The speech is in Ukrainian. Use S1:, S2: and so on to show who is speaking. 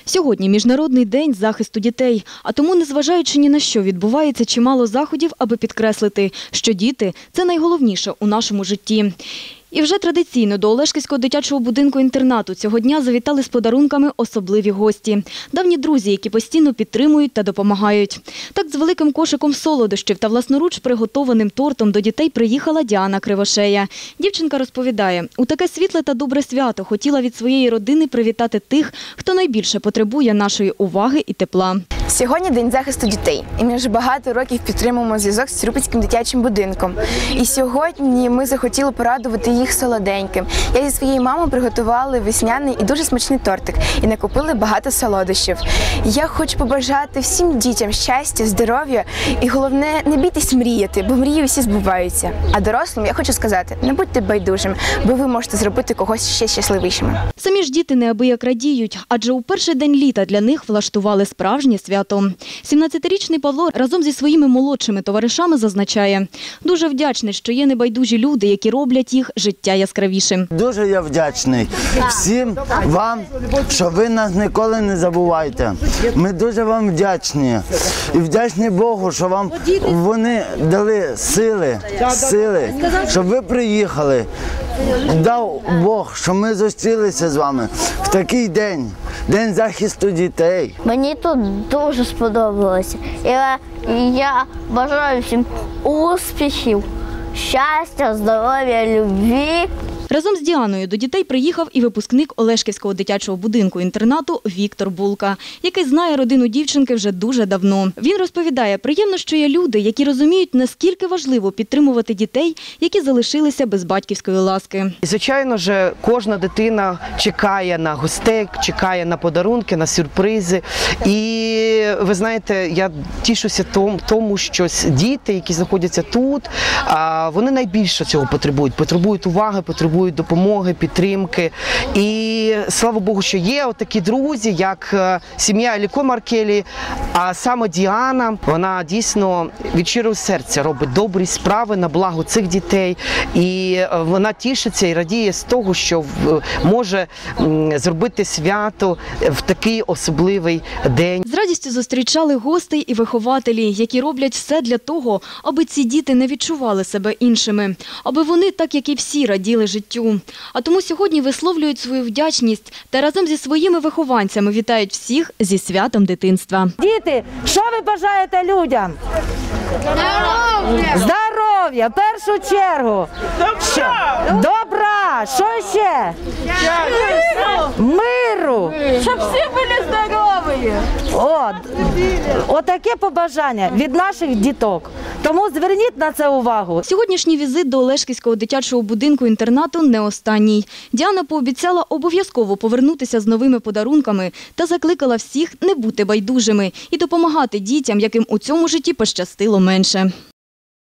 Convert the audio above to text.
S1: Сьогодні Міжнародний день захисту дітей, а тому, незважаючи ні на що, відбувається чимало заходів, аби підкреслити, що діти – це найголовніше у нашому житті. І вже традиційно до Олешківського дитячого будинку-інтернату цього дня завітали з подарунками особливі гості. Давні друзі, які постійно підтримують та допомагають. Так, з великим кошиком солодощів та власноруч приготованим тортом до дітей приїхала Діана Кривошея. Дівчинка розповідає, у таке світле та добре свято хотіла від своєї родини привітати тих, хто найбільше потребує нашої уваги і тепла.
S2: Сьогодні День захисту дітей, і ми вже багато років підтримуємо зв'язок з Цюрупинським дитячим будинком. І сьогодні ми захотіли порадувати їх солоденьким. Я зі своєю мамою приготували весняний і дуже смачний тортик і накупили багато солодощів. Я хочу побажати всім дітям щастя, здоров'я і головне, не бійтесь мріяти, бо мрії усі збуваються. А дорослим я хочу сказати, не будьте байдужими, бо ви можете зробити когось ще щасливішими.
S1: Самі ж діти неабияк радіють, адже у перший день літа для них влаштували справжнє свято. 17-річний Павло разом зі своїми молодшими товаришами зазначає, дуже вдячний, що є небайдужі люди, які роблять їх життя яскравішим.
S3: Дуже я вдячний всім вам, що ви нас ніколи не забуваєте. Ми дуже вам вдячні. І вдячні Богу, що вам вони дали сили, щоб ви приїхали. Дав Бог, що ми зустрілися з вами в такий день, День захисту дітей.
S4: Мені тут дуже сподобалося. Я бажаю всім успіхів, щастя, здоров'я, любві.
S1: Разом з Діаною до дітей приїхав і випускник Олешківського дитячого будинку-інтернату Віктор Булка, який знає родину дівчинки вже дуже давно. Він розповідає, приємно, що є люди, які розуміють, наскільки важливо підтримувати дітей, які залишилися без батьківської ласки.
S5: Звичайно ж, кожна дитина чекає на гостей, чекає на подарунки, на сюрпризи. І ви знаєте, я тішуся тому, що діти, які знаходяться тут, вони найбільше цього потребують уваги, потребують допомоги, підтримки. І слава Богу, що є такі друзі, як сім'я Аліко Маркелі, а саме Діана, вона дійсно від щирого серця робить добрі справи на благо цих дітей. І вона тішиться і радіє з того, що може зробити свято в такий особливий день.
S1: З радістю зустрічали гостей і вихователі, які роблять все для того, аби ці діти не відчували себе іншими, аби вони, так як і всі, раділи життю. А тому сьогодні висловлюють свою вдячність та разом зі своїми вихованцями вітають всіх зі святом дитинства.
S6: Діти, що ви бажаєте людям? Здоров'я! Здоров'я, в першу чергу. Добра! Що ще? Миру!
S2: Щоб всі були здорові!
S6: Отаке побажання від наших діток. Тому зверніть на це увагу.
S1: Сьогоднішній візит до Олешківського дитячого будинку-інтернату не останній. Діана пообіцяла обов'язково повернутися з новими подарунками та закликала всіх не бути байдужими і допомагати дітям, яким у цьому житті пощастило менше.